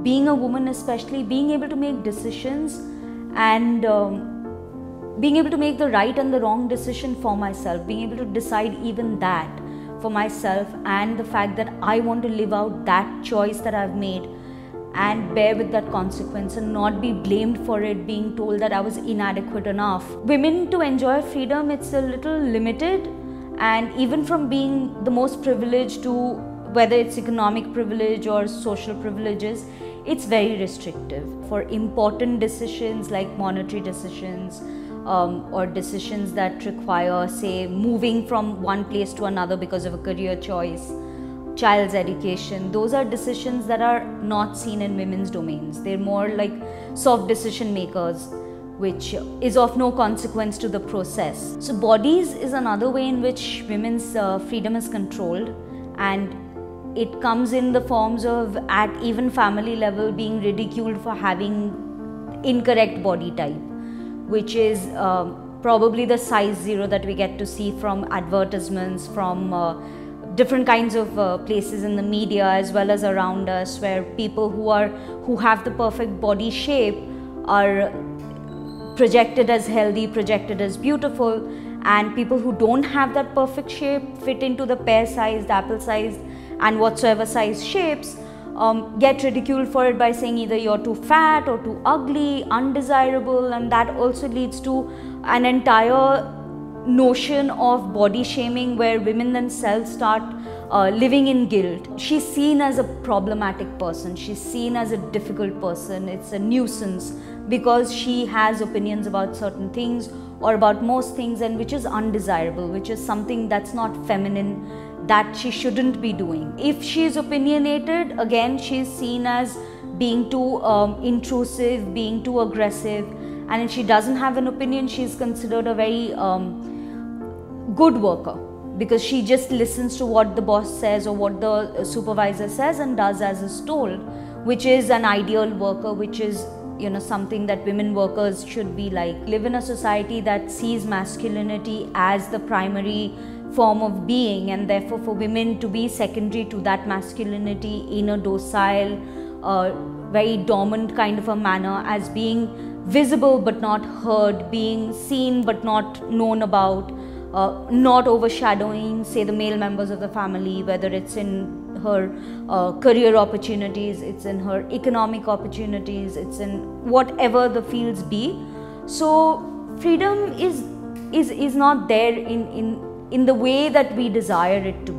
being a woman, especially being able to make decisions and being able to make the right and the wrong decision for myself, being able to decide even that for myself, and the fact that I want to live out that choice that I've made and bear with that consequence and not be blamed for it, being told that I was inadequate enough. Women, to enjoy freedom, it's a little limited, and even from being the most privileged to whether it's economic privilege or social privileges, it's very restrictive. For important decisions like monetary decisions, or decisions that require, say, moving from one place to another because of a career choice, child's education, those are decisions that are not seen in women's domains. They're more like soft decision makers, which is of no consequence to the process. So bodies is another way in which women's freedom is controlled, and it comes in the forms of, at even family level, being ridiculed for having incorrect body type, which is probably the size 0 that we get to see from advertisements, from different kinds of places in the media as well as around us, where people who have the perfect body shape are projected as healthy, projected as beautiful, and people who don't have that perfect shape, fit into the pear-sized, apple-sized and whatsoever size shapes, get ridiculed for it by saying either you're too fat or too ugly, undesirable, and that also leads to an entire notion of body shaming where women themselves start living in guilt. She's seen as a problematic person, she's seen as a difficult person, it's a nuisance because she has opinions about certain things or about most things, and which is undesirable, which is something that's not feminine, that she shouldn't be doing. If she is opinionated, again, she is seen as being too intrusive, being too aggressive, and if she doesn't have an opinion, she is considered a very good worker, because she just listens to what the boss says or what the supervisor says and does as is told, which is an ideal worker, which is, you know, something that women workers should be like. Live in a society that sees masculinity as the primary form of being, and therefore for women to be secondary to that masculinity in a docile, very dominant kind of a manner, as being visible but not heard, being seen but not known about, not overshadowing, say, the male members of the family, whether it's in her career opportunities, it's in her economic opportunities, it's in whatever the fields be. So freedom is not there in the way that we desire it to be.